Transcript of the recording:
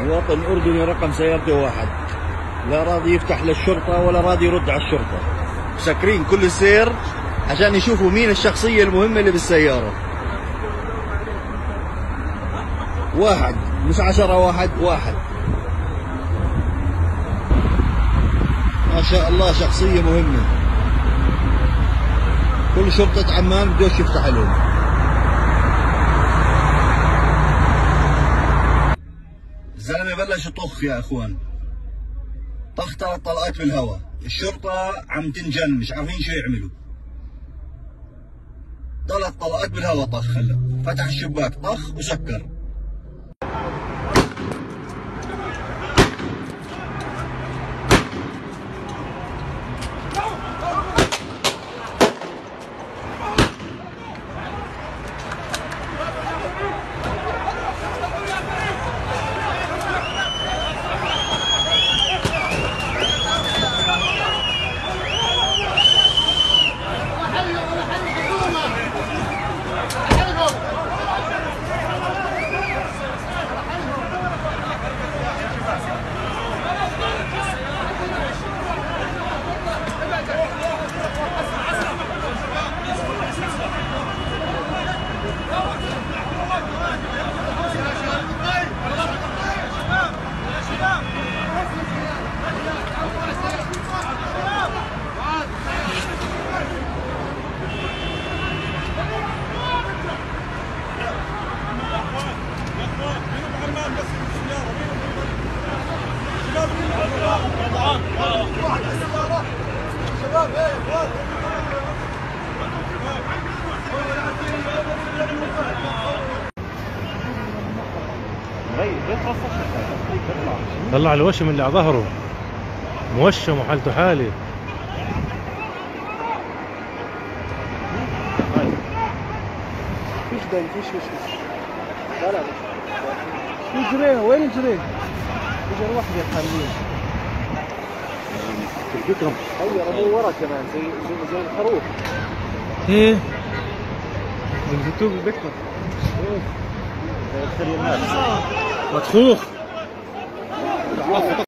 مواطن أردني رقم سيارته 1، لا راضي يفتح للشرطة ولا راضي يرد على الشرطة، مسكرين كل السير عشان يشوفوا مين الشخصية المهمة اللي بالسيارة. 1 مش 10، 1 ما شاء الله، شخصية مهمة. كل شرطة عمان بدوش يفتح لهم. الزلمة بلش يطخ يا اخوان، طخ 3 طلقات بالهواء، الشرطة عم تنجن مش عارفين شو يعملوا. 3 طلقات بالهواء طخ، هلا فتح الشباك طخ وسكر. طلع الوشم اللي على ظهره موشم وحالته حالة. فيش دم، فيش لا يجري. وين يجري؟ يجري وحده حاملين الفكرة. هي رموا ورا كمان زي الخروف. ايه بنزتوه بالبكر. ايه زي الناس مطخوخ.